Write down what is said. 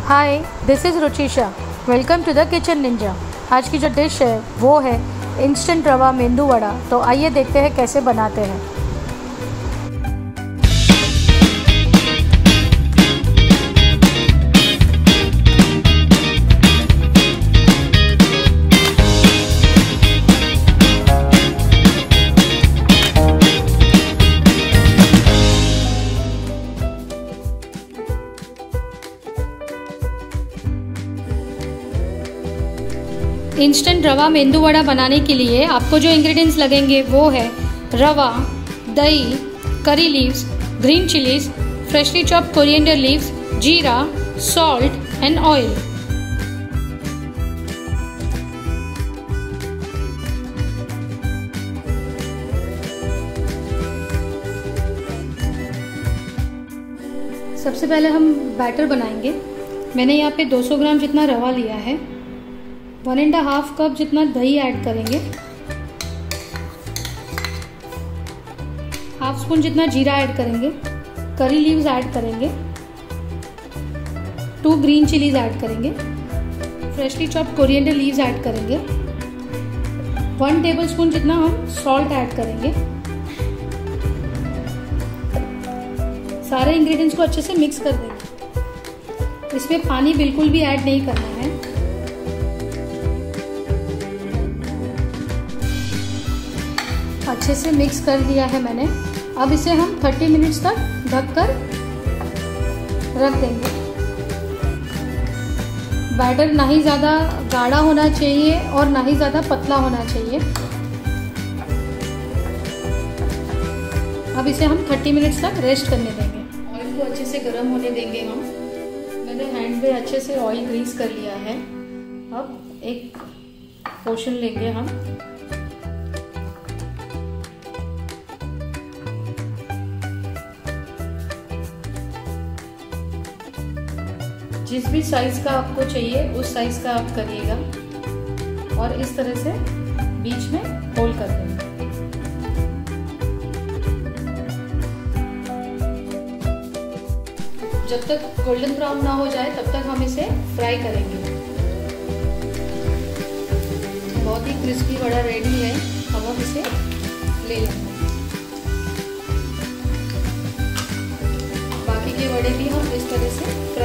Hi, this is Ruchisha. Welcome to the kitchen ninja. आज की जो डिश है वो है इंस्टेंट रवा मेंदू वड़ा। तो आइए देखते हैं कैसे बनाते हैं। इंस्टेंट रवा मेंदू वड़ा बनाने के लिए आपको जो इंग्रेडिएंट्स लगेंगे वो है rava, dahi, curry leaves, green chillies, freshly chopped coriander leaves, jeera, salt and oil. सबसे पहले हम बैटर बनाएंगे। मैंने यहाँ पे 200 ग्राम जितना रवा लिया है। 1.5 कप जितना दही ऐड करेंगे। हाफ स्पून जितना जीरा ऐड करेंगे। करी लीव्स ऐड करेंगे। 2 ग्रीन चिलीज ऐड करेंगे। Freshly chopped coriander leaves add करेंगे। 1 टेबलस्पून जितना हम सॉल्ट ऐड करेंगे। सारे इंग्रेडिएंट्स को अच्छे से मिक्स कर देंगे। इसमें पानी बिल्कुल भी ऐड नहीं करना है। अच्छे से मिक्स कर दिया है मैंने। अब इसे हम 30 मिनट्स तक ढककर रख देंगे। बैटर ना ही ज़्यादा गाढ़ा होना चाहिए और ना ही ज़्यादा पतला होना चाहिए। अब इसे हम 30 मिनट्स तक रेस्ट करने देंगे। ऑयल को अच्छे से गर्म होने देंगे हम। मैंने हैंड पे अच्छे से ऑयल ग्रीस कर लिया है। अब एक पोर्शन लेंगे हम। जिस भी साइज का आपको चाहिए उस साइज का आप करिएगा और इस तरह से बीच में होल कर देंगे। जब तक गोल्डन ब्राउन ना हो जाए तब तक हम इसे फ्राई करेंगे। बहुत ही क्रिस्पी वड़ा रेडी है। अब हम इसे ले लेंगे। बाकी के वड़े भी हम इस तरह से